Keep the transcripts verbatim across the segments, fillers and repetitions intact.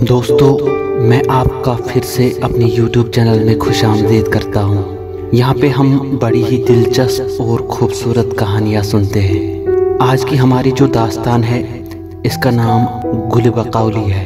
दोस्तों, मैं आपका फिर से अपने यूट्यूब चैनल में खुशामदीद करता हूँ। यहाँ पे हम बड़ी ही दिलचस्प और खूबसूरत कहानियाँ सुनते हैं। आज की हमारी जो दास्तान है इसका नाम गुल बकौली है।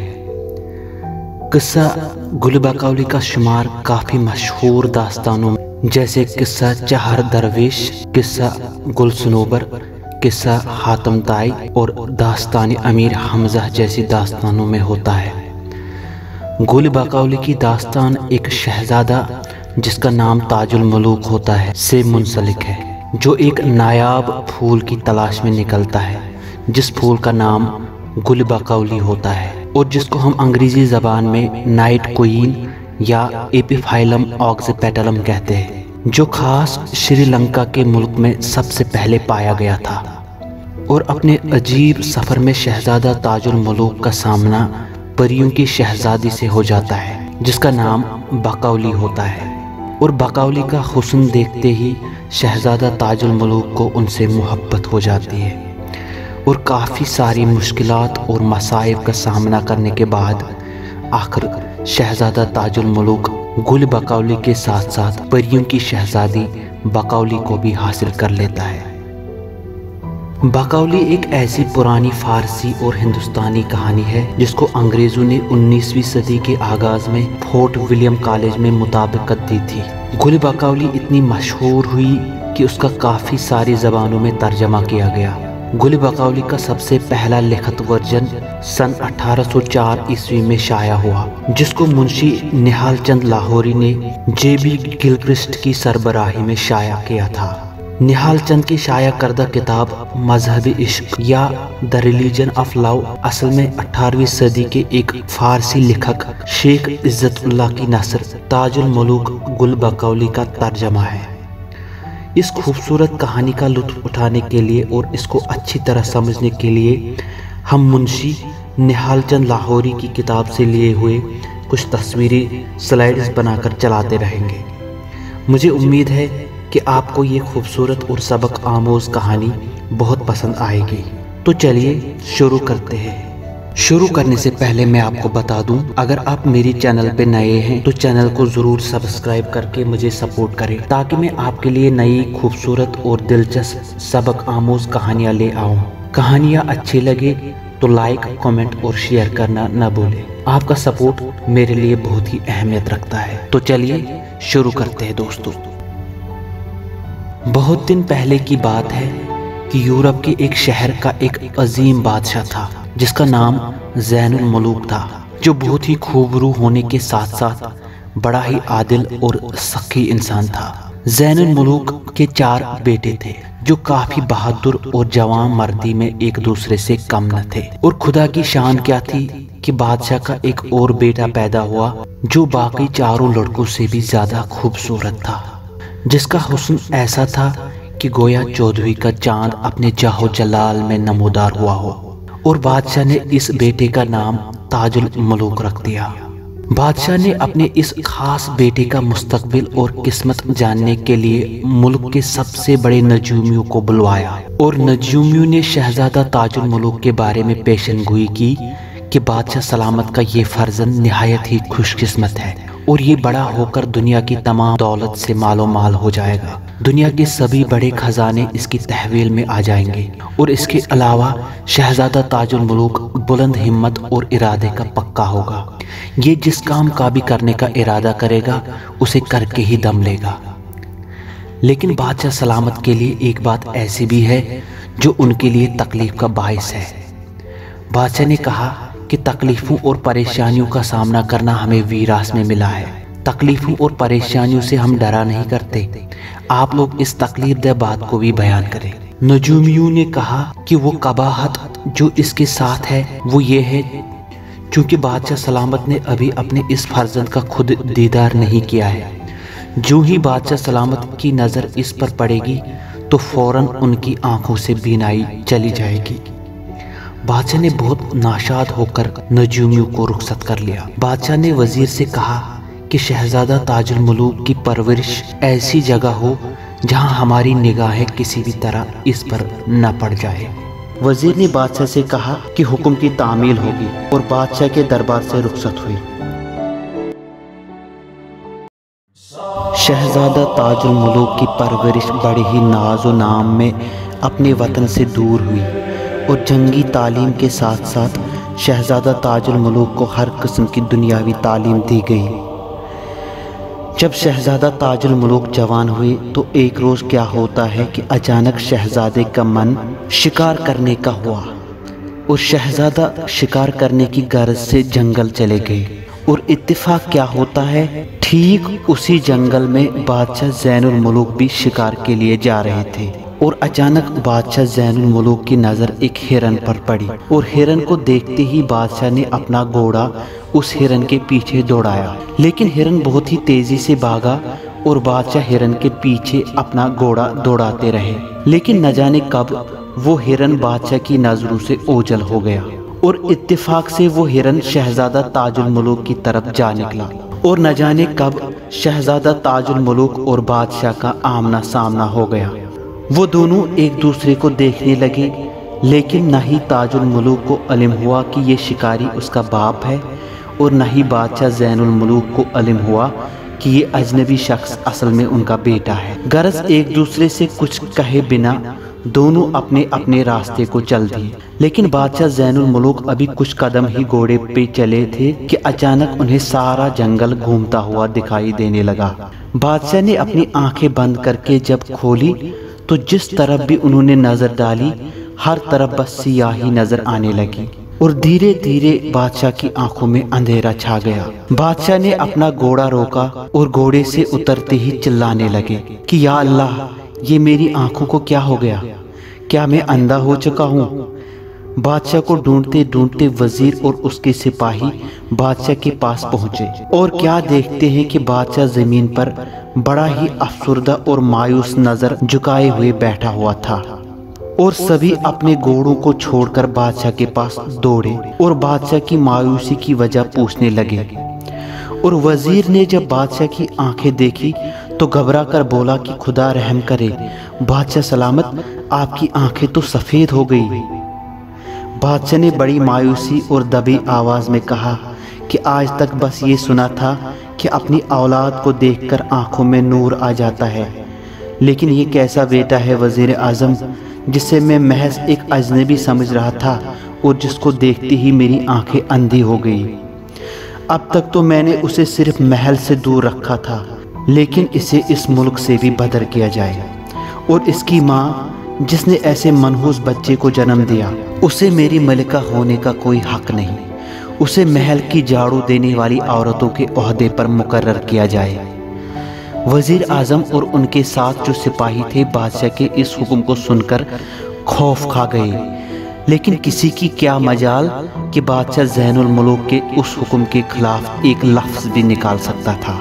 किस्सा गुल बकौली का शुमार काफ़ी मशहूर दास्तानों में, जैसे किस्सा चहर दरवेश, किस्सा गुल सनोबर, किस्सा हातम ताई और दास्तान अमीर हमजा जैसी दास्तानों में होता है। गुल बकौली की दास्तान एक शहजादा जिसका नाम ताजुल मलूक होता है से मुंसलिक है, जो एक नायाब फूल की तलाश में निकलता है जिस फूल का नाम गुल बकौली होता है और जिसको हम अंग्रेजी ज़बान में नाइट क्वीन या एपिफाइलम ऑक्सीपेटलम कहते हैं, जो खास श्रीलंका के मुल्क में सबसे पहले पाया गया था। और अपने अजीब सफ़र में शहजादा ताजुल मलूक का सामना परियों की शहजादी से हो जाता है जिसका नाम बकौली होता है। और बकौली का हुस्न देखते ही शहजादा ताजुल मलूक को उनसे मोहब्बत हो जाती है और काफ़ी सारी मुश्किलात और मसाइब का सामना करने के बाद आखिर शहजादा ताजुल मलूक गुल बकौली के साथ साथ परियों की शहजादी बकौली को भी हासिल कर लेता है। बकौली एक ऐसी पुरानी फारसी और हिंदुस्तानी कहानी है जिसको अंग्रेज़ों ने उन्नीसवीं सदी के आगाज़ में फोर्ट विलियम कॉलेज में मुताबिकत दी थी। गुल बकौली इतनी मशहूर हुई कि उसका काफ़ी सारी ज़बानों में तर्जमा किया गया। गुल बकौली का सबसे पहला लिखित वर्जन सन अठारह सौ चार ईस्वी में शाया हुआ, जिसको मुंशी निहाल चंद लाहौरी ने जे बी गिलक्रिस्ट की सरबराही में शाया किया था। निहाल चंद की शाया करदा किताब मजहबी इश्क या द रिलीजन ऑफ लव असल में अठारहवीं सदी के एक फारसी लेखक शेख इज्जतुल्लाह की नसर ताजुल मलूक गुल बकौली का तर्जमा है। इस खूबसूरत कहानी का लुत्फ उठाने के लिए और इसको अच्छी तरह समझने के लिए हम मुंशी निहाल चंद लाहौरी की किताब से लिए हुए कुछ तस्वीरी स्लाइड्स बनाकर चलाते रहेंगे। मुझे उम्मीद है कि आपको ये खूबसूरत और सबक आमोज़ कहानी बहुत पसंद आएगी। तो चलिए शुरू करते हैं। शुरू करने से पहले मैं आपको बता दूं, अगर आप मेरी चैनल पे नए हैं तो चैनल को ज़रूर सब्सक्राइब करके मुझे सपोर्ट करें ताकि मैं आपके लिए नई खूबसूरत और दिलचस्प सबक आमोज़ कहानियाँ ले आऊँ। कहानियाँ अच्छी लगे तो लाइक, कमेंट और शेयर करना न भूलें। आपका सपोर्ट मेरे लिए बहुत ही अहमियत रखता है। तो चलिए शुरू करते हैं दोस्तों। बहुत दिन पहले की बात है कि यूरोप के एक शहर का एक अजीम बादशाह था जिसका नाम ज़ैनुल मलूक था, जो बहुत ही खूबरू होने के साथ साथ बड़ा ही आदिल और सखी इंसान था। ज़ैनुल मलूक के चार बेटे थे जो काफ़ी बहादुर और जवान मर्दी में एक दूसरे से कम न थे। और खुदा की शान क्या थी कि बादशाह का एक और बेटा पैदा हुआ जो बाकी चारों लड़कों से भी ज़्यादा खूबसूरत था, जिसका हुस्न ऐसा था कि गोया चौदहवीं का चांद अपने जाहो जलाल में नमोदार हुआ हो। और बादशाह ने इस बेटे का नाम ताजुल मलूक रख दिया। बादशाह ने अपने इस खास बेटे का मुस्तकबिल और किस्मत जानने के लिए मुल्क के सबसे बड़े नजूमियों को बुलवाया और नजूमियों ने शहजादा ताजुल मलूक के बारे में पेशनगोई की कि बादशाह सलामत का ये फर्जंद निहायत ही खुशकिस्मत है और ये बड़ा होकर दुनिया की तमाम दौलत से मालो माल हो जाएगा। दुनिया के सभी बड़े खजाने इसकी तहवील में आ जाएंगे और इसके अलावा शहजादा ताजुल मलूक बुलंद हिम्मत और इरादे का पक्का होगा। ये जिस काम का भी करने का इरादा करेगा उसे करके ही दम लेगा। लेकिन बादशाह सलामत के लिए एक बात ऐसी भी है जो उनके लिए तकलीफ का बाइस है। बादशाह ने कहा कि तकलीफों और परेशानियों का सामना करना हमें वीरास में मिला है। तकलीफों और परेशानियों से हम डरा नहीं करते। आप लोग इस तकलीफ दह बात को भी बयान करें। नजूमियों ने कहा कि वो कबाहत जो इसके साथ है वो ये है क्योंकि बादशाह सलामत ने अभी अपने इस फर्जंद का खुद दीदार नहीं किया है। जो ही बादशाह सलामत की नज़र इस पर पड़ेगी तो फौरन उनकी आंखों से बीनाई चली जाएगी। बादशाह ने बहुत नाशाद होकर नजूमियों को रुखसत कर लिया। बादशाह ने वजीर से कहा कि शहजादा ताजुल मलूक की परवरिश ऐसी जगह हो जहां हमारी निगाहें किसी भी तरह इस पर न पड़ जाए। वजीर ने बादशाह से कहा कि हुक्म की तामील होगी और बादशाह के दरबार से रुखसत हुई। शहजादा ताजुल मुलूक की परवरिश बड़े ही नाज व नाम में अपने वतन से दूर हुई और जंगी तालीम के साथ साथ शहजादा ताजुल मुलूक को हर किस्म की दुनियावी तालीम दी गई। जब शहजादा ताजुल मुलूक जवान हुए तो एक रोज़ क्या होता है कि अचानक शहजादे का मन शिकार करने का हुआ और शहजादा शिकार करने की गर्ज से जंगल चले गए। और इत्तेफाक क्या होता है, ठीक उसी जंगल में बादशाह ज़ैनुल मुलूक भी शिकार के लिए जा रहे थे और अचानक बादशाह ज़ैनुल मुलूक की नज़र एक हिरन पर पड़ी और हिरन को देखते ही बादशाह ने अपना घोड़ा उस हिरन के पीछे दौड़ाया, लेकिन हिरन बहुत ही तेजी से भागा और बादशाह हिरन के पीछे अपना घोड़ा दौड़ाते रहे। लेकिन न जाने कब वो हिरन बादशाह की नजरों से ओझल हो गया और इत्तेफाक से वो हिरन शहजादा ताजुल मुलूक की तरफ जा निकला और न जाने कब शहजादा ताजुल मुलूक और बादशाह का आमना सामना हो गया। वो दोनों एक दूसरे को देखने लगे, लेकिन न ही ताजुल मुलूक को इल्म हुआ कि ये शिकारी उसका बाप है और न ही बादशाह ज़ैनुल मुलूक को इल्म हुआ कि ये अजनबी शख्स असल में उनका बेटा है। गरज एक दूसरे से कुछ कहे बिना दोनों अपने अपने रास्ते को चल दिए। लेकिन बादशाह ज़ैनुल मुलूक अभी कुछ कदम ही घोड़े पे चले थे कि अचानक उन्हें सारा जंगल घूमता हुआ दिखाई देने लगा। बादशाह ने अपनी आंखें बंद करके जब खोली तो जिस तरफ भी उन्होंने नजर डाली हर तरफ बस सियाही नजर आने लगी और धीरे धीरे बादशाह की आंखों में अंधेरा छा गया। बादशाह ने अपना घोड़ा रोका और घोड़े से उतरते ही चिल्लाने लगे कि या अल्लाह, ये मेरी आंखों को क्या हो गया, क्या मैं अंधा हो चुका हूँ। बादशाह को ढूंढते ढूंढते वजीर और उसके सिपाही बादशाह के पास पहुंचे और क्या देखते हैं कि बादशाह जमीन पर बड़ा ही अफसुर्दा और मायूस नजर झुकाए हुए बैठा हुआ था और सभी अपने घोड़ों को छोड़कर बादशाह के पास दौड़े और बादशाह की मायूसी की वजह पूछने लगे। और वजीर ने जब बादशाह की आंखें देखी तो घबरा कर बोला कि खुदा रहम करे, बादशाह सलामत, आपकी आंखें तो सफ़ेद हो गई। बादशाह ने बड़ी मायूसी और दबी आवाज़ में कहा कि आज तक बस ये सुना था कि अपनी औलाद को देखकर आंखों में नूर आ जाता है, लेकिन ये कैसा बेटा है वज़ीर आज़म जिसे मैं महज एक अजनबी समझ रहा था और जिसको देखते ही मेरी आंखें अंधी हो गई। अब तक तो मैंने उसे सिर्फ महल से दूर रखा था, लेकिन इसे इस मुल्क से भी बदर किया जाए और इसकी माँ जिसने ऐसे मनहूस बच्चे को जन्म दिया, उसे मेरी मलिका होने का कोई हक नहीं। उसे महल की झाड़ू देने वाली औरतों के ओहदे पर मुकर्रर किया जाए। वजीर आजम और उनके साथ जो सिपाही थे बादशाह के इस हुक्म को सुनकर खौफ खा गए, लेकिन किसी की क्या मजाल कि बादशाह ज़ैनुल मुलूक के उस हुक्म के खिलाफ एक लफ्ज़ भी निकाल सकता था।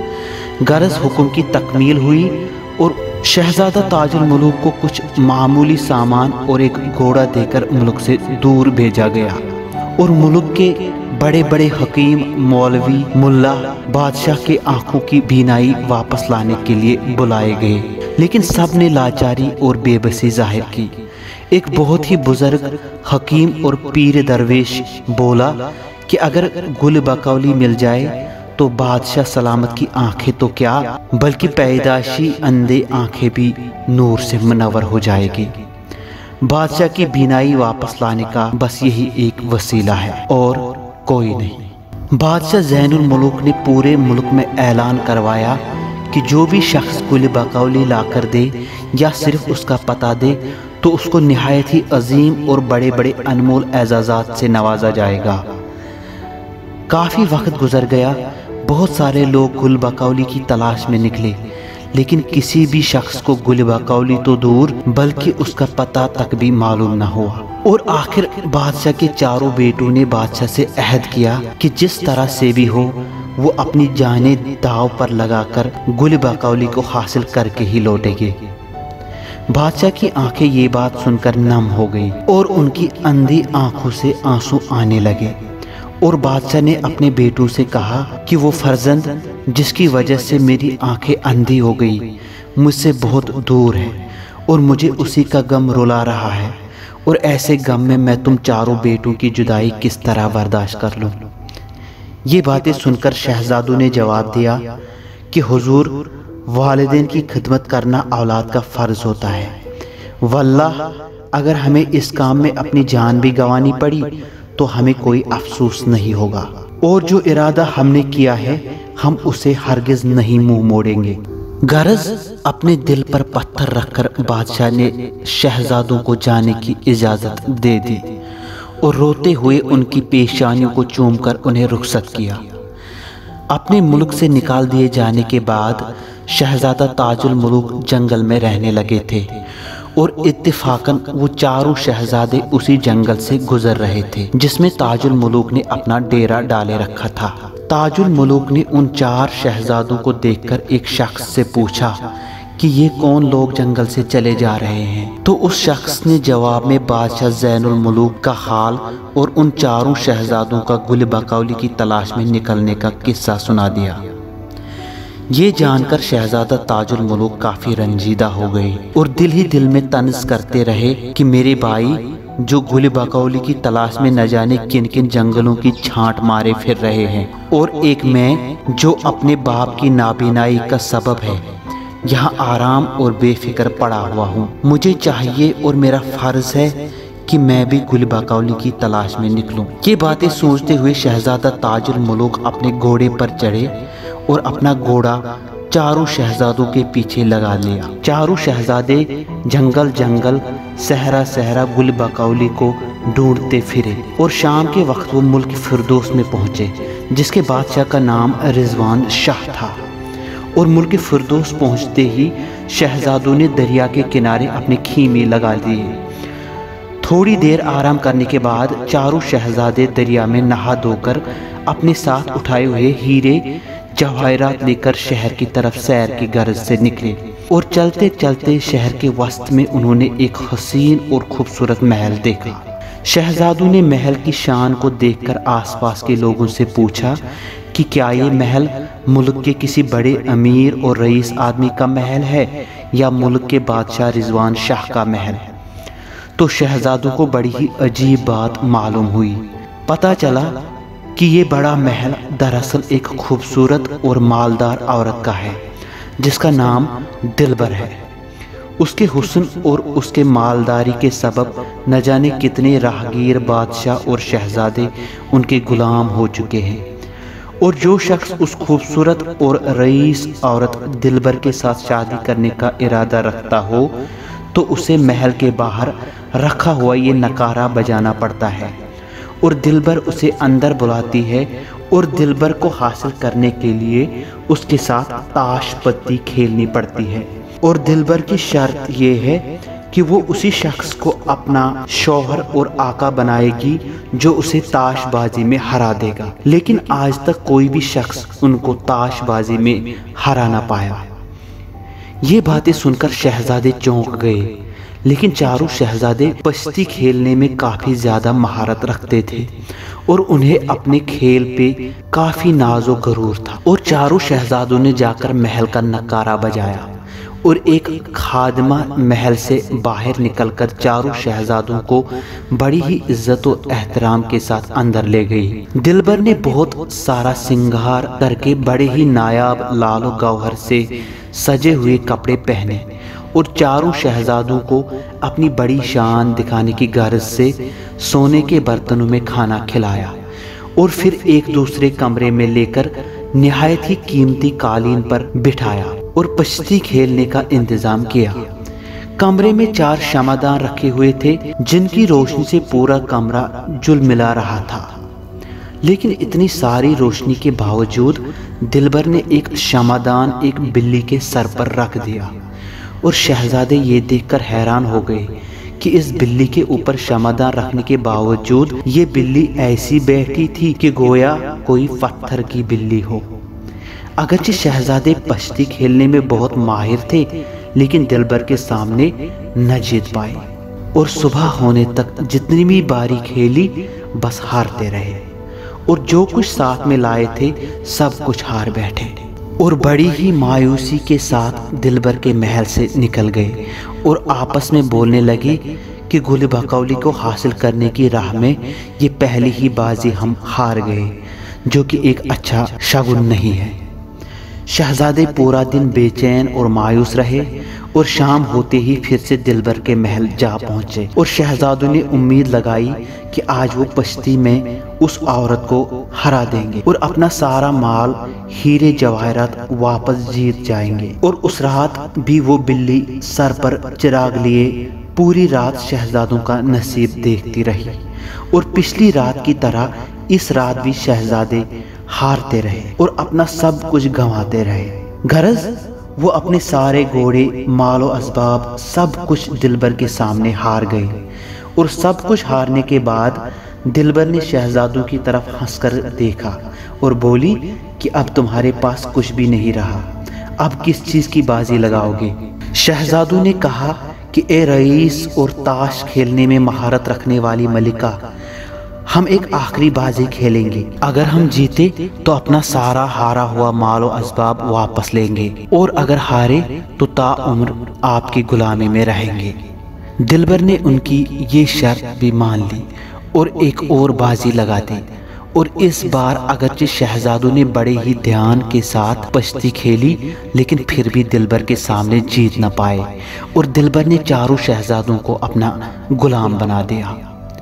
गरज हुक्म की तकमील हुई और शहजादा ताजुल मुलूक को कुछ मामूली सामान और एक घोड़ा देकर मुल्क से दूर भेजा गया और मुल्क के बड़े बड़े हकीम, मौलवी, मुल्ला बादशाह के आंखों की बीनाई वापस लाने के लिए बुलाए गए, लेकिन सब ने लाचारी और बेबसी जाहिर की। एक बहुत ही बुजुर्ग हकीम और पीर दरवेश बोला कि अगर गुल बकौली मिल जाए तो बादशाह सलामत की आंखें तो क्या बल्कि पैदाशी अंधे आंखें भी नूर से मुनव्वर हो जाएगी। बादशाह की बीनाई वापस लाने का बस यही एक वसीला है और कोई नहीं। बादशाह ज़ैनुल मुलूक ने पूरे मुल्क में ऐलान करवाया कि जो भी शख्स गुल बकौली ला कर दे या सिर्फ उसका पता दे तो उसको निहायत ही अजीम और बड़े बड़े अनमोल एजाज़ात से नवाजा जाएगा। काफ़ी वक्त गुजर गया, बहुत सारे लोग गुल बकौली की तलाश में निकले, लेकिन किसी भी शख्स को गुल बकौली तो दूर बल्कि उसका पता तक भी मालूम न हुआ। और आखिर बादशाह के चारों बेटों ने बादशाह से अहद किया कि जिस तरह से भी हो वो अपनी जाने दाव पर लगाकर गुल बकौली को हासिल करके ही लौटेंगे। बादशाह की आंखें ये बात सुनकर नम हो गई और उनकी अंधी आंखों से आंसू आने लगे और बादशाह ने अपने बेटों से कहा कि वो फर्जंद जिसकी वजह से मेरी आंखें अंधी हो गई मुझसे बहुत दूर है और मुझे उसी का गम रुला रहा है और ऐसे गम में मैं तुम चारों बेटों की जुदाई किस तरह बर्दाश्त कर लूं। ये बातें सुनकर शहजादों ने जवाब दिया कि हुजूर, वालिदैन की खिदमत करना औलाद का फ़र्ज होता है। वल्लाह, अगर हमें इस काम में अपनी जान भी गंवानी पड़ी तो हमें कोई अफसोस नहीं होगा, और जो इरादा हमने किया है हम उसे हरगिज नहीं मुंह मोड़ेंगे। गरज अपने दिल पर पत्थर रखकर बादशाह ने शहजादों को जाने की इजाज़त दे दी और रोते हुए उनकी पेशानियों को चूमकर उन्हें रुखसत किया। अपने मुल्क से निकाल दिए जाने के बाद शहजादा ताजुल मुलूक जंगल में रहने लगे थे और इत्तेफाकन वो चारों शहजादे उसी जंगल से गुजर रहे थे जिसमें ताजुल मुलूक ने अपना डेरा डाले रखा था। ताजुल मुलूक ने उन चार शहजादों को देखकर एक शख्स से पूछा कि ये कौन लोग जंगल से चले जा रहे हैं। तो उस शख्स ने जवाब में बादशाह ज़ैनुल मुलूक का हाल और उन चारों शहजादों का गुल बकौली की तलाश में निकलने का किस्सा सुना दिया। ये जानकर शहजादा ताजुल मुलूक काफी रंजीदा हो गए और दिल ही दिल में तंज करते रहे कि मेरे भाई जो गुल बकौली की तलाश में न जाने किन किन जंगलों की छांट मारे फिर रहे हैं, और एक मैं जो अपने बाप की नाबीनाई का सबब है यहाँ आराम और बेफिक्र पड़ा हुआ हूँ। मुझे चाहिए और मेरा फर्ज है कि मैं भी गुल बकौली की तलाश में निकलूं। ये बातें सोचते हुए शहजादा ताजुल मुलूक अपने घोड़े पर चढ़े और अपना घोड़ा चारों शहजादों के पीछे लगा लिया। चारों शहजादे जंगल जंगल सहरा सहरा गुल बकौली को ढूंढते फिरे और शाम के वक्त वो मुल्क फिरदौस में पहुंचे जिसके बादशाह का नाम रिजवान शाह था। और मुल्क फिरदौस पहुंचते ही शहजादों ने दरिया के किनारे अपने खीमे लगा दिए। थोड़ी देर आराम करने के बाद चारों शहजादे दरिया में नहा धोकर अपने साथ उठाए हुए हीरे जवाहरात लेकर शहर की तरफ सैर की गरज से निकले और चलते चलते शहर के वस्त में उन्होंने एक हसीन और खूबसूरत महल देखा। शहजादों ने महल की शान को देखकर आसपास के लोगों से पूछा कि क्या ये महल मुल्क के किसी बड़े अमीर और रईस आदमी का महल है या मुल्क के बादशाह रिजवान शाह का महल। तो शहजादों को बड़ी ही अजीब बात मालूम हुई। पता चला कि ये बड़ा महल दरअसल एक खूबसूरत और मालदार औरत का है जिसका नाम दिलबर है। उसके हुस्न और उसके मालदारी के सबब न जाने कितने राहगीर बादशाह और शहजादे उनके गुलाम हो चुके हैं, और जो शख्स उस खूबसूरत और रईस औरत दिलबर के साथ शादी करने का इरादा रखता हो तो उसे महल के बाहर रखा हुआ ये नकारा बजाना पड़ता है और दिलबर उसे अंदर बुलाती है और दिलबर को हासिल करने के लिए उसके साथ ताश पत्ती खेलनी पड़ती है। और दिलबर की शर्त ये है कि वो उसी शख्स को अपना शौहर और आका बनाएगी जो उसे ताशबाजी में हरा देगा। लेकिन आज तक कोई भी शख्स उनको ताशबाजी में हरा ना पाया। ये बातें सुनकर शहजादे चौंक गए, लेकिन चारों शहजादे पश्ती खेलने में काफी ज्यादा महारत रखते थे और उन्हें अपने खेल पे काफी नाजो गरूर था। और चारों शहजादों ने जाकर महल का नकारा बजाया और एक खादमा महल से बाहर निकलकर चारों शहजादों को बड़ी ही इज्जत और एहतराम के साथ अंदर ले गई। दिलबर ने बहुत सारा सिंगार करके बड़े ही नायाब लालो गौहर से सजे हुए कपड़े पहने और चारों शहजादों को अपनी बड़ी शान दिखाने की गर्ज से सोने के बर्तनों में खाना खिलाया और फिर एक दूसरे कमरे में लेकर निहायत ही कीमती कालीन पर बिठाया और पश्ती खेलने का इंतजाम किया। कमरे में चार शमादान रखे हुए थे जिनकी रोशनी से पूरा कमरा झुलमिला रहा था। लेकिन इतनी सारी रोशनी के बावजूद दिलबर ने एक शमादान एक बिल्ली के सर पर रख दिया और शहजादे ये देखकर हैरान हो गए कि इस बिल्ली के ऊपर शमादान रखने के बावजूद ये बिल्ली ऐसी बैठी थी कि गोया कोई पत्थर की बिल्ली हो। अगरचे शहजादे पश्ती खेलने में बहुत माहिर थे, लेकिन दिलबर के सामने न जीत पाए और सुबह होने तक जितनी भी बारी खेली बस हारते रहे और जो कुछ साथ में लाए थे सब कुछ हार बैठे और बड़ी ही मायूसी के साथ दिलबर के महल से निकल गए और आपस में बोलने लगे कि गुल बकौली को हासिल करने की राह में ये पहली ही बाजी हम हार गए, जो कि एक अच्छा शगुन नहीं है। शहजादे पूरा दिन बेचैन और मायूस रहे और शाम होते ही फिर से दिलबर के महल जा पहुंचे और शहजादों ने उम्मीद लगाई कि आज वो पश्ती में उस औरत को हरा देंगे और अपना सारा माल, हीरे जवाहरात वापस जीत जाएंगे। और उस रात भी वो बिल्ली सर पर चिराग लिए पूरी रात शहजादों का नसीब देखती रही और पिछली रात की तरह इस रात भी शहजादे हारते रहे और अपना सब कुछ गंवाते रहे। गरज वो अपने सारे घोड़े, मालो असबाब सब कुछ दिलबर के सामने हार गए और सब कुछ हारने के बाद दिलबर ने शहजादों की तरफ हंसकर देखा और बोली कि अब तुम्हारे पास कुछ भी नहीं रहा, अब किस चीज की बाजी लगाओगे। शहजादों ने कहा कि ए रईस और ताश खेलने में महारत रखने वाली मलिका, हम एक आखिरी बाजी खेलेंगे। अगर हम जीते तो अपना सारा हारा हुआ मालो असबाब वापस लेंगे और अगर हारे तो ताउम्र आपकी गुलामी में रहेंगे। दिलबर ने उनकी ये शर्त भी मान ली और एक और बाजी लगा दी और इस बार अगरचे शहजादों ने बड़े ही ध्यान के साथ पश्ती खेली, लेकिन फिर भी दिलबर के सामने जीत न पाए और दिलबर ने चारों शहजादों को अपना गुलाम बना दिया।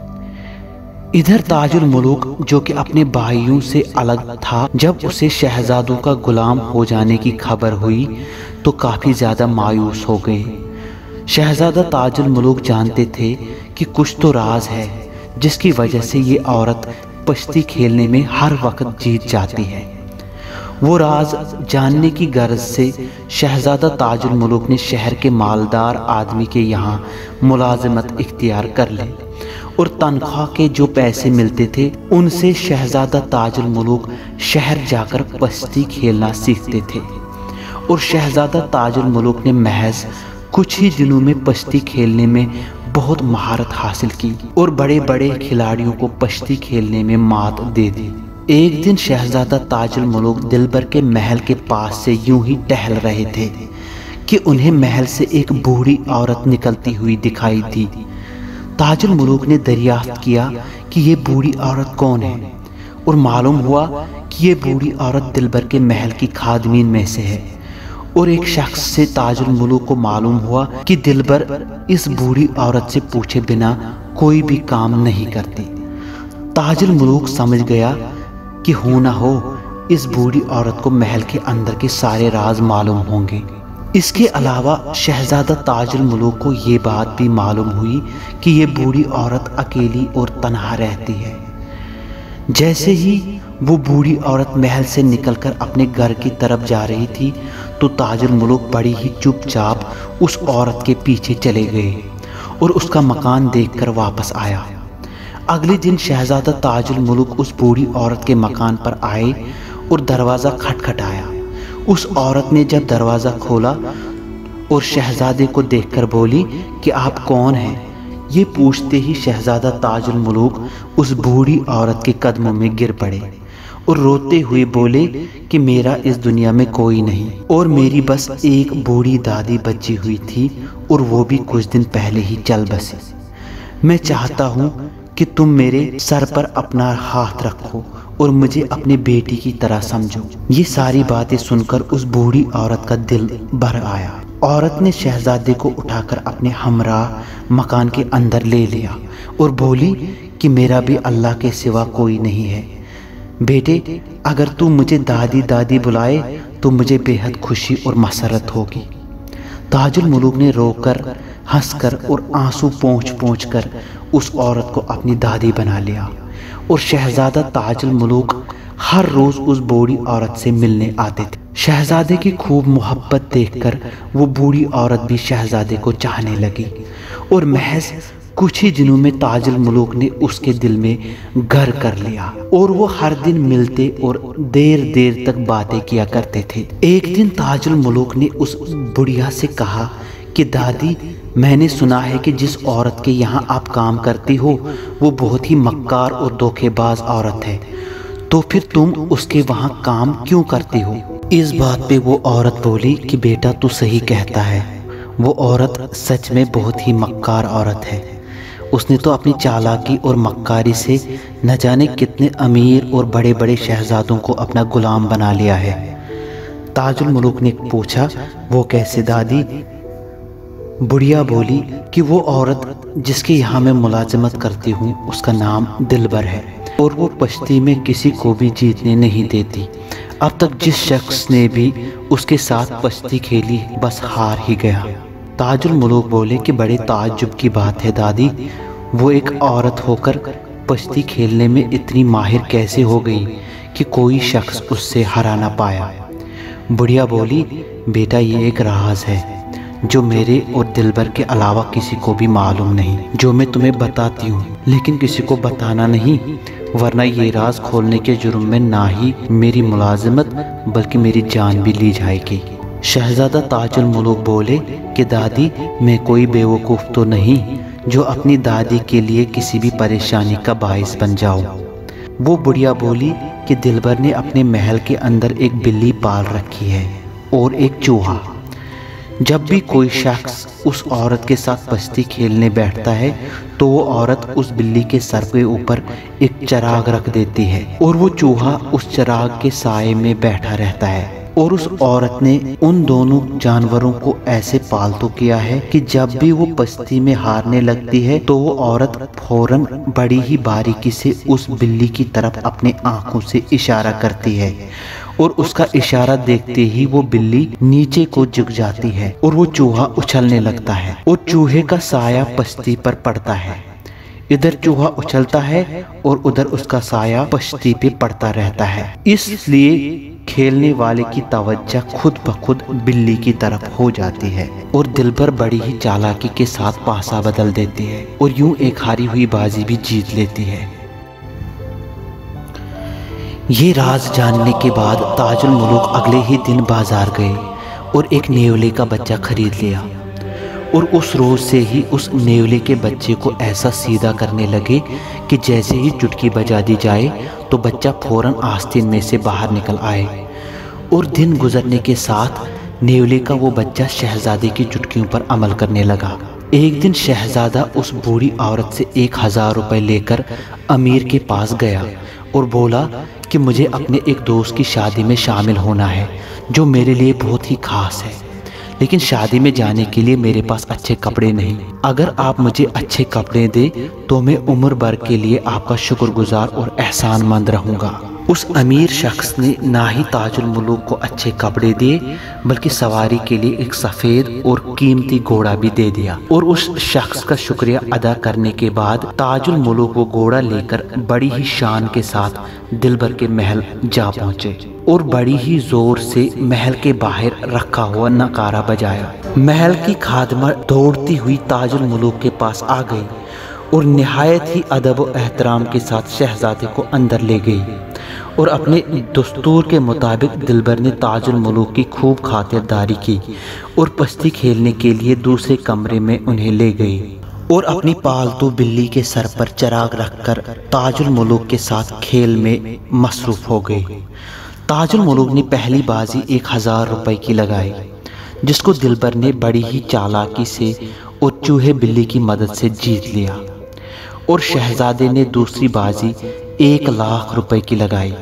इधर ताजुल मुलूक, जो कि अपने भाइयों से अलग था, जब उसे शहजादों का गुलाम हो जाने की खबर हुई तो काफी ज्यादा मायूस हो गए। शहजादा ताजुल मुलूक जानते थे कि कुछ तो राज है जिसकी वजह से ये औरत पश्ती खेलने में हर वक्त जीत जाती है। वो राज जानने की गर्ज से शहजादा ताजुल मुलूक ने शहर के मालदार आदमी के यहाँ मुलाजिमत इख्तियार कर ली और तनख्वाह के जो पैसे मिलते थे उनसे शहजादा ताजुल मुलूक शहर जाकर पश्ती खेलना सीखते थे और शहजादा ताजुल मुलूक ने महज कुछ ही दिनों में पश्ती खेलने में बहुत महारत हासिल की और बड़े बड़े खिलाड़ियों को पश्ती खेलने में मात दे दी। एक दिन शहजादा ताजुल मुलूक दिलबर के महल के पास से यूं ही टहल रहे थे कि उन्हें महल से एक बूढ़ी औरत निकलती हुई दिखाई दी। ताजुल मुलूक ने दरियाफ्त किया कि ये बूढ़ी औरत कौन है और मालूम हुआ कि ये बूढ़ी औरत दिलबर के महल की खादमीन में से है और एक शख्स से ताजुल मुलूक को मालूम हुआ कि दिलबर इस बूढ़ी औरत से पूछे बिना कोई भी काम नहीं करती। ताजुल मुलूक समझ गया कि हो ना हो इस बूढ़ी औरत को महल के अंदर के सारे राज मालूम होंगे। इसके अलावा शहजादा ताजुल मुलूक को ये बात भी मालूम हुई कि ये बूढ़ी औरत अकेली और तन्हा रहती है। जैसे ही वो बूढ़ी औरत महल से निकलकर अपने घर की तरफ जा रही थी तो ताजुल मुलूक बड़ी ही चुपचाप उस औरत के पीछे चले गए और उसका मकान देखकर वापस आया। अगले दिन शहजादा ताजुल मुलूक उस बूढ़ी औरत के मकान पर आए और दरवाज़ा खटखटाया। उस औरत ने जब दरवाज़ा खोला और शहजादे को देखकर बोली कि आप कौन हैं। ये पूछते ही शहजादा ताजुल मुलूक उस बूढ़ी औरत के कदमों में गिर पड़े और रोते हुए बोले कि मेरा इस दुनिया में कोई नहीं और मेरी बस एक बूढ़ी दादी बची हुई थी और वो भी कुछ दिन पहले ही चल बसी। मैं चाहता हूँ कि तुम मेरे सर पर अपना हाथ रखो और मुझे अपने बेटी की तरह समझो। ये सारी बातें सुनकर उस बूढ़ी औरत का दिल भर आया। औरत ने शहजादे को उठाकर अपने हमराह मकान के अंदर ले लिया और बोली कि मेरा भी अल्लाह के सिवा कोई नहीं है। बेटे, अगर तू मुझे दादी दादी बुलाए तो मुझे बेहद खुशी और मसरत होगी। ताजुल मुलूक ने रोकर, हंसकर और आंसू पोंछ पोंछ कर उस औरत को अपनी दादी बना लिया और शहजादा ताजुल मुलूक हर रोज उस बूढ़ी औरत से मिलने आते थे। शहजादे की खूब मोहब्बत देखकर वो बूढ़ी औरत भी शहजादे को चाहने लगी और महज कुछ ही दिनों में ताजुल मुलूक ने उसके दिल में घर कर लिया और वो हर दिन मिलते और देर देर तक बातें किया करते थे। एक दिन ताजुल मुलूक ने उस बुढ़िया से कहा कि दादी, मैंने सुना है कि जिस औरत के यहाँ आप काम करती हो वो बहुत ही मक्कार और धोखेबाज औरत है, तो फिर तुम उसके वहाँ काम क्यों करती हो। इस बात पे वो औरत बोली कि बेटा, तू सही कहता है, वो औरत सच में बहुत ही मक्कार औरत है, उसने तो अपनी चालाकी और मक्कारी से न जाने कितने अमीर और बड़े बड़े शहजादों को अपना गुलाम बना लिया है। ताजुल मुलूक ने पूछा, वो कैसे दादी? बुढ़िया बोली कि वो औरत जिसके यहाँ मैं मुलाजमत करती हूँ उसका नाम दिलबर है और वो पश्ती में किसी को भी जीतने नहीं देती। अब तक जिस शख्स ने भी उसके साथ पश्ती खेली बस हार ही गया। ताजुल मुलूक बोले कि बड़े ताज्जुब की बात है दादी, वो एक औरत होकर पश्ती खेलने में इतनी माहिर कैसे हो गई कि कोई शख्स उससे हरा ना पाया। बुढ़िया बोली, बेटा ये एक राज है जो मेरे और दिलबर के अलावा किसी को भी मालूम नहीं, जो मैं तुम्हें बताती हूँ, लेकिन किसी को बताना नहीं, वरना ये राज खोलने के जुर्म में ना ही मेरी मुलाजिमत बल्कि मेरी जान भी ली जाएगी। शहजादा ताजुल मुलूक बोले कि दादी, मैं कोई बेवकूफ़ तो नहीं जो अपनी दादी के लिए किसी भी परेशानी का बाइस बन जाऊं। वो बुढ़िया बोली कि दिलबर ने अपने महल के अंदर एक बिल्ली पाल रखी है और एक चूहा। जब भी कोई शख्स उस औरत के साथ पश्ती खेलने बैठता है तो वो औरत उस बिल्ली के सर के ऊपर एक चिराग रख देती है और वो चूहा उस चिराग के साए में बैठा रहता है। और उस औरत ने उन दोनों जानवरों को ऐसे पालतू किया है कि जब भी वो पश्ती में हारने लगती है तो वो औरत फौरन बड़ी ही बारीकी से उस बिल्ली की तरफ अपने आंखों से इशारा करती है और उसका इशारा देखते ही वो बिल्ली नीचे को झुक जाती है और वो चूहा उछलने लगता है और चूहे का साया पश्ती पर पड़ता है। इधर चूहा उछलता है और उधर उसका साया पश्ती पे पड़ता रहता है। इसलिए खेलने वाले की तवज्जो खुद ब खुद बिल्ली की तरफ हो जाती है और दिलबर बड़ी ही चालाकी के साथ पासा बदल देती है और यूं एक हारी हुई बाजी भी जीत लेती है। ये राज जानने के बाद ताजुल मुलूक अगले ही दिन बाजार गए और एक नेवले का बच्चा खरीद लिया और उस रोज से ही उस नेवले के बच्चे को ऐसा सीधा करने लगे कि जैसे ही चुटकी बजा दी जाए तो बच्चा फौरन आस्तीन में से बाहर निकल आए। और दिन गुजरने के साथ नेवले का वो बच्चा शहजादे की चुटकियों पर अमल करने लगा। एक दिन शहजादा उस बूढ़ी औरत से एक हजार रुपये लेकर अमीर के पास गया और बोला कि मुझे अपने एक दोस्त की शादी में शामिल होना है जो मेरे लिए बहुत ही खास है, लेकिन शादी में जाने के लिए मेरे पास अच्छे कपड़े नहीं। अगर आप मुझे अच्छे कपड़े दे तो मैं उम्र भर के लिए आपका शुक्रगुजार और एहसानमंद रहूंगा। उस अमीर शख्स ने ना ही ताजुल मुलूक को अच्छे कपड़े दिए बल्कि सवारी के लिए एक सफ़ेद और कीमती घोड़ा भी दे दिया। और उस शख्स का शुक्रिया अदा करने के बाद ताजुल मुलूक वो घोड़ा लेकर बड़ी ही शान के साथ दिलबर के महल जा पहुँचे और बड़ी ही जोर से महल के बाहर रखा हुआ नकारा बजाया। महल की खादमा दौड़ती हुई ताजुल मुलूक के पास आ गई और निहायत ही अदब व एहतराम के साथ शहजादे को अंदर ले गई और अपने दस्तूर के मुताबिक दिलबर ने ताजुल मुलूक की खूब खातिरदारी की और पश्ती खेलने के लिए दूसरे कमरे में उन्हें ले गई और अपनी पालतू बिल्ली के सर पर चिराग रखकर ताजुल मुलूक के साथ खेल में मसरूफ हो गई। ताजुल मुलूक ने पहली बाजी एक हजार रुपए की लगाई जिसको दिलबर ने बड़ी ही चालाकी से और चूहे बिल्ली की मदद से जीत लिया और शहजादे ने दूसरी बाजी एक लाख रुपए की लगाई।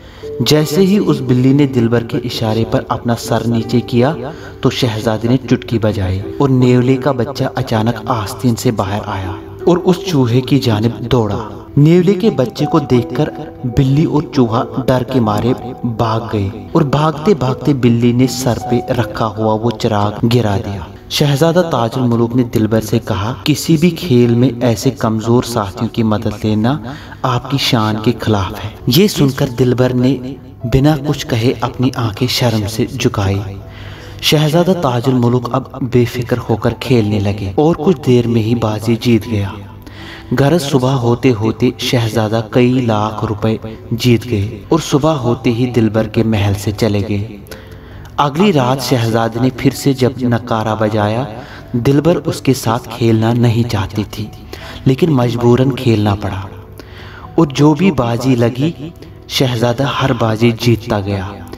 जैसे ही उस बिल्ली ने दिलबर के इशारे पर अपना सर नीचे किया तो शहजादे ने चुटकी बजाई और नेवले का बच्चा अचानक आस्तीन से बाहर आया और उस चूहे की जानिब दौड़ा। नेवले के बच्चे को देखकर बिल्ली और चूहा डर के मारे भाग गए और भागते भागते बिल्ली ने सर पे रखा हुआ वो चिराग गिरा दिया। शहजादा ताजुल मुलूक ने दिलबर से कहा, किसी भी खेल में ऐसे कमजोर साथियों की मदद लेना आपकी शान के खिलाफ है। ये सुनकर दिलबर ने बिना कुछ कहे अपनी आंखें शर्म से झुकाई। शहजादा ताजुल मुलूक अब बेफिक्र होकर खेलने लगे और कुछ देर में ही बाजी जीत गया। गरज सुबह होते होते शहजादा कई लाख रुपए जीत गए और सुबह होते ही दिलबर के महल से चले गए। अगली रात शहजादे ने फिर से जब नकारा बजाया, दिलबर उसके साथ खेलना नहीं चाहती थी लेकिन मजबूरन खेलना पड़ा और जो भी बाजी लगी शहजादा हर बाजी जीतता गया।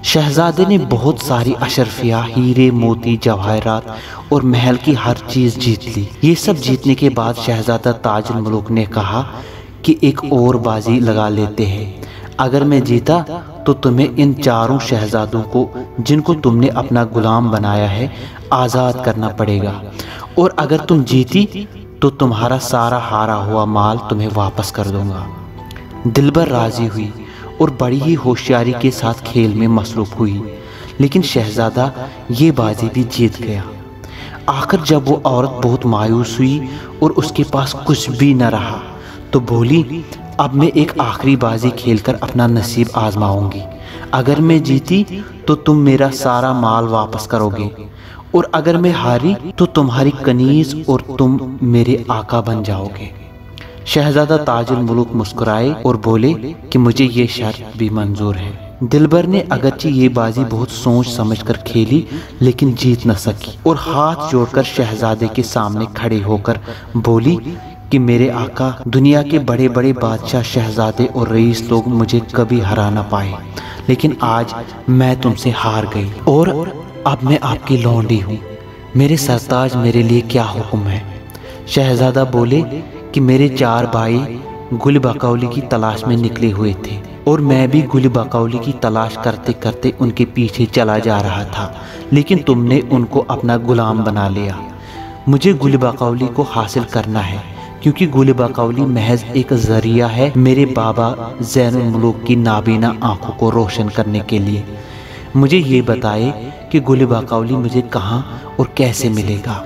शहजादे ने बहुत सारी अशरफिया, हीरे, मोती, जवाहरात और महल की हर चीज जीत ली। ये सब जीतने के बाद शहजादा ताजुल मुल्क ने कहा कि एक और बाजी लगा लेते हैं। अगर मैं जीता तो तुम्हें इन चारों शहजादों को, जिनको तुमने अपना गुलाम बनाया है, आज़ाद करना पड़ेगा, और अगर तुम जीती तो तुम्हारा सारा हारा हुआ माल तुम्हें वापस कर दूंगा। दिलबर राजी हुई और बड़ी ही होशियारी के साथ खेल में मसरूफ हुई, लेकिन शहजादा ये बाजी भी जीत गया। आखिर जब वो औरत बहुत मायूस हुई और उसके पास कुछ भी न रहा तो बोली, अब मैं एक आखिरी बाजी खेलकर अपना नसीब आजमाऊंगी। अगर मैं जीती तो तुम मेरा सारा माल वापस करोगे, और अगर मैं हारी तो तुम्हारी कनीज और तुम मेरे आका बन जाओगे। शहजादा ताजुल मुल्क मुस्कुराए और बोले कि मुझे ये शर्त भी मंजूर है। दिलबर ने अगरचे ये बाजी बहुत सोच समझकर खेली, लेकिन जीत न सकी और हाथ जोड़कर शहजादे के सामने खड़े होकर बोली कि मेरे आका, दुनिया के बड़े बड़े बादशाह, शहजादे और रईस लोग मुझे कभी हरा ना पाए, लेकिन आज मैं तुमसे हार गई और अब मैं आपकी लौंडी हूँ। मेरे सरताज, मेरे लिए क्या हुक्म है? शहजादा बोले कि मेरे चार भाई गुल बकौली की तलाश में निकले हुए थे और मैं भी गुल बकौली की तलाश करते करते उनके पीछे चला जा रहा था, लेकिन तुमने उनको अपना गुलाम बना लिया। मुझे गुल बकौली को हासिल करना है, क्योंकि गुल बकौली महज एक जरिया है मेरे बाबा ज़ैनुल मुल्क की नाबीना आंखों को रोशन करने के लिए। मुझे ये बताए कि गुल बकौली मुझे कहाँ और कैसे मिलेगा।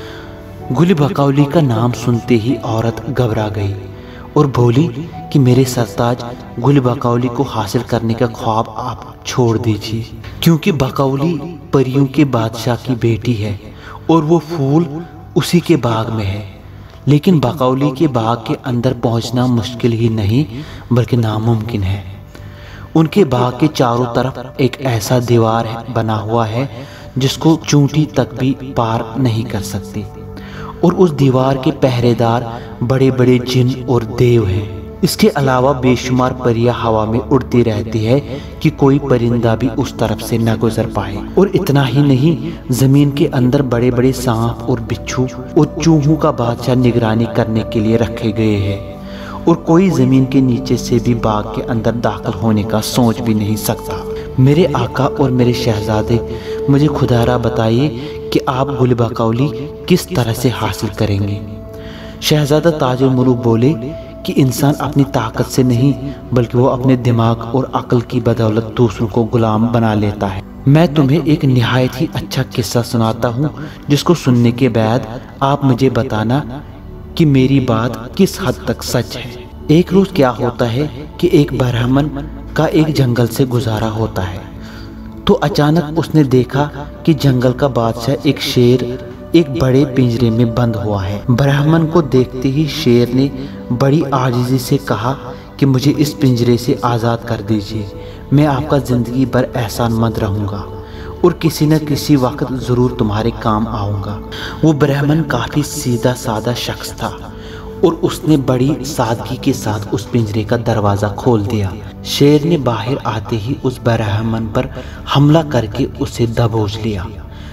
गुल बकौली का नाम सुनते ही औरत घबरा गई और बोली कि मेरे सरताज, गुल बकौली को हासिल करने का ख्वाब आप छोड़ दीजिए, क्योंकि बकौली परियों के बादशाह की बेटी है और वो फूल उसी के बाग में है। लेकिन बकौली के बाग के अंदर पहुंचना मुश्किल ही नहीं बल्कि नामुमकिन है। उनके बाग के चारों तरफ एक ऐसा दीवार बना हुआ है जिसको चूंटी तक भी पार नहीं कर सकती, और उस दीवार के पहरेदार बड़े बड़े जिन और देव हैं। इसके अलावा बेशुमार परियां हवा में उड़ती रहती है कि कोई परिंदा भी उस तरफ से न गुजर पाए। और इतना ही नहीं, जमीन के अंदर बड़े बड़े सांप और बिच्छू और चूहों का बादशाह निगरानी करने के लिए रखे गए हैं, और कोई जमीन के नीचे से भी बाग के अंदर दाखिल होने का सोच भी नहीं सकता। मेरे आका और मेरे शहजादे, मुझे खुदारा बताइए कि आप गुल बकौली किस तरह से हासिल करेंगे। शहजादा ताजुल मुल्क बोले कि इंसान अपनी ताकत से नहीं बल्कि वो अपने दिमाग और अक्ल की बदौलत दूसरों को गुलाम बना लेता है। मैं तुम्हें एक निहायत ही अच्छा किस्सा सुनाता हूँ, जिसको सुनने के बाद आप मुझे बताना कि मेरी बात किस हद तक सच है। एक रोज क्या होता है कि एक ब्राह्मण का एक जंगल से गुजारा होता है, तो अचानक उसने देखा कि जंगल का बादशाह एक शेर एक बड़े पिंजरे में बंद हुआ है। ब्राह्मण को देखते ही शेर ने बड़ी आजिज़ी से कहा कि मुझे इस पिंजरे से आज़ाद कर दीजिए, मैं आपका ज़िंदगी भर एहसानमंद रहूँगा और किसी न किसी वक्त ज़रूर तुम्हारे काम आऊँगा। वो ब्राह्मण काफ़ी सीधा साधा शख्स था और उसने बड़ी सादगी के साथ उस पिंजरे का दरवाज़ा खोल दिया। शेर ने बाहर आते ही उस ब्राह्मण पर हमला करके उसे दबोच लिया।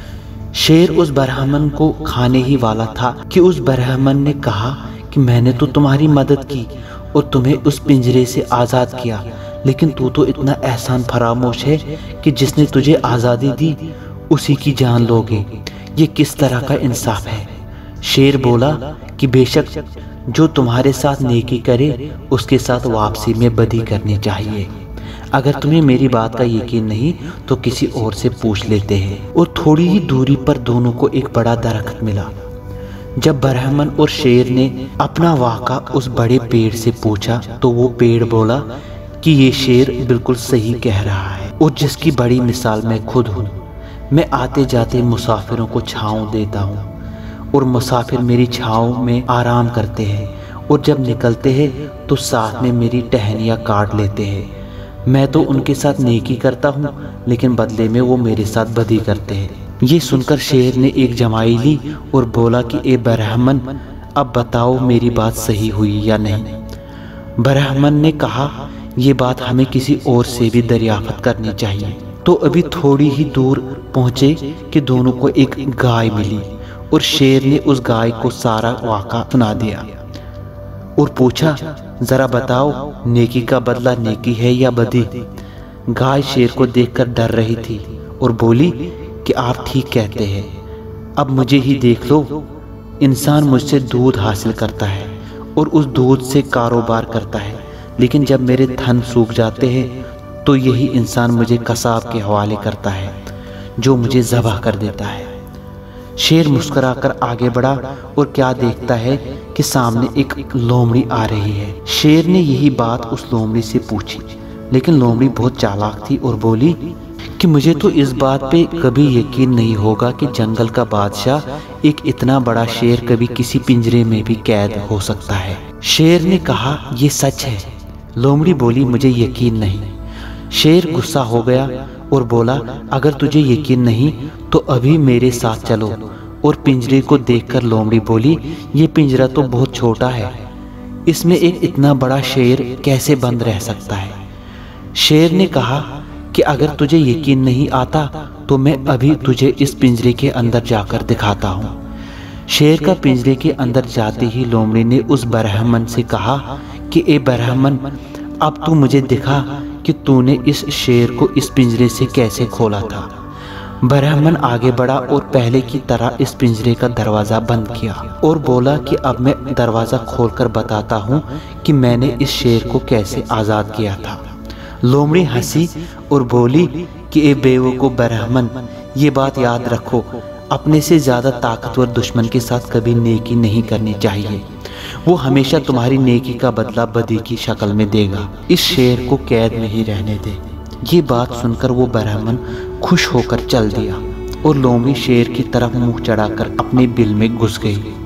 शेर उस ब्राह्मण को खाने ही वाला था कि उस ब्राह्मण ने कहा कि मैंने तो तुम्हारी मदद की और तुम्हें उस पिंजरे से आज़ाद किया, लेकिन तू तो इतना एहसान फरामोश है कि जिसने तुझे आज़ादी दी उसी की जान लोगे। ये किस तरह का इंसाफ है? शेर बोला कि बेशक जो तुम्हारे साथ नेकी करे उसके साथ वापसी में बदी करनी चाहिए। अगर तुम्हें मेरी बात का यकीन नहीं तो किसी और से पूछ लेते हैं। और थोड़ी ही दूरी पर दोनों को एक बड़ा दरख्त मिला। जब ब्राह्मण और शेर ने अपना वाक़ा उस बड़े पेड़ से पूछा तो वो पेड़ बोला कि ये शेर बिल्कुल सही कह रहा है और जिसकी बड़ी मिसाल मैं खुद हूँ। मैं आते जाते मुसाफिरों को छाँव देता हूँ और मुसाफिर मेरी छाँव में आराम करते हैं, और जब निकलते हैं तो साथ में मेरी टहनियाँ काट लेते हैं। मैं तो उनके साथ नेकी करता हूँ, लेकिन बदले में वो मेरे साथ बदी करते हैं। ये सुनकर शेर ने एक जमाई ली और बोला कि ए ब्राह्मण, अब बताओ मेरी बात सही हुई या नहीं। ब्राह्मण ने कहा, ये बात हमें किसी और से भी दरियाफ्त करनी चाहिए। तो अभी थोड़ी ही दूर पहुंचे कि दोनों को एक गाय मिली और शेर ने उस गाय को सारा वाक़ा सुना दिया और पूछा, जरा बताओ, नेकी का बदला नेकी है या बदी? गाय शेर को देखकर डर रही थी और बोली कि आप ठीक कहते हैं, अब मुझे ही देख लो। इंसान मुझसे दूध हासिल करता है और उस दूध से कारोबार करता है, लेकिन जब मेरे धन सूख जाते हैं तो यही इंसान मुझे कसाब के हवाले करता है जो मुझे ज़बह कर देता है। शेर मुस्कुराकर आगे बढ़ा और क्या देखता है कि सामने एक लोमड़ी आ रही है। शेर ने यही बात उस लोमड़ी से पूछी, लेकिन लोमड़ी बहुत चालाक थी और बोली कि मुझे तो इस बात पे कभी यकीन नहीं होगा कि जंगल का बादशाह एक इतना बड़ा शेर कभी किसी पिंजरे में भी कैद हो सकता है। शेर ने कहा, ये सच है। लोमड़ी बोली, मुझे यकीन नहीं। शेर गुस्सा हो गया और बोला, अगर तुझे यकीन नहीं तो अभी मेरे साथ चलो। और पिंजरे को देखकर लोमड़ी बोली, ये पिंजरा तो बहुत छोटा है, इसमें एक इतना बड़ा शेर कैसे बंद रह सकता है? शेर ने कहा कि अगर तुझे यकीन नहीं आता तो मैं अभी तुझे इस पिंजरे के अंदर जाकर दिखाता हूँ। शेर का पिंजरे के अंदर जाते ही लोमड़ी ने उस ब्राह्मण से कहा कि ए ब्राह्मण, अब तू मुझे दिखा कि तूने इस शेर को इस पिंजरे से कैसे खोला था। ब्राह्मण आगे बढ़ा और पहले की तरह इस पिंजरे का दरवाज़ा बंद किया और बोला कि अब मैं दरवाज़ा खोलकर बताता हूँ कि मैंने इस शेर को कैसे आज़ाद किया था। लोमड़ी हंसी और बोली कि ए बेवकूफ़ ब्राह्मण, ये बात याद रखो, अपने से ज़्यादा ताकतवर दुश्मन के साथ कभी नेकी नहीं करनी चाहिए। वो हमेशा तुम्हारी नेकी का बदला बदी की शक्ल में देगा। इस शेर को कैद में ही रहने दे। ये बात सुनकर वो ब्राह्मण खुश होकर चल दिया और लोमड़ी शेर की तरफ मुंह चढ़ाकर अपने बिल में घुस गई।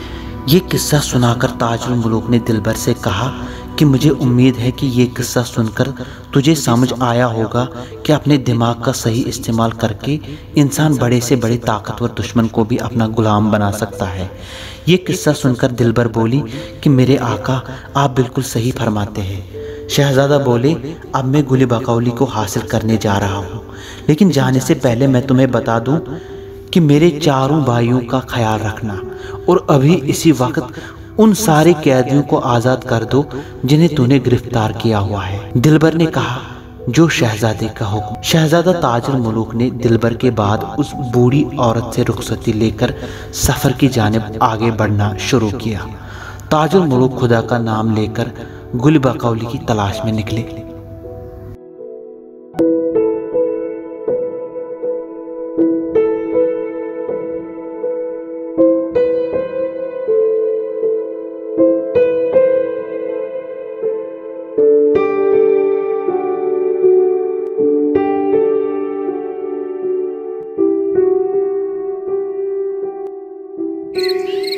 ये किस्सा सुनाकर ताजुल मुलूक ने दिलबर से कहा कि मुझे उम्मीद है कि ये किस्सा सुनकर तुझे समझ आया होगा कि अपने दिमाग का सही इस्तेमाल करके इंसान बड़े से बड़े ताकतवर दुश्मन को भी अपना गुलाम बना सकता है। ये किस्सा सुनकर दिलबर बोली कि मेरे आका, आप बिल्कुल सही फरमाते हैं। शहजादा बोले, अब मैं गुल बकौली को हासिल करने जा रहा हूँ, लेकिन जाने से पहले मैं तुम्हें बता दूँ कि मेरे चारों भाइयों का ख्याल रखना और अभी इसी वक्त उन सारे कैदियों को आज़ाद कर दो जिन्हें तूने गिरफ्तार किया हुआ है। दिलबर ने कहा, जो शहजादे का हुक्म। शहजादा ताजुल मुलूक ने दिलबर के बाद उस बूढ़ी औरत से रुखसती लेकर सफ़र की जानिब आगे बढ़ना शुरू किया। ताजुल मुलूक खुदा का नाम लेकर गुल बकौली की तलाश में निकले। Thank you.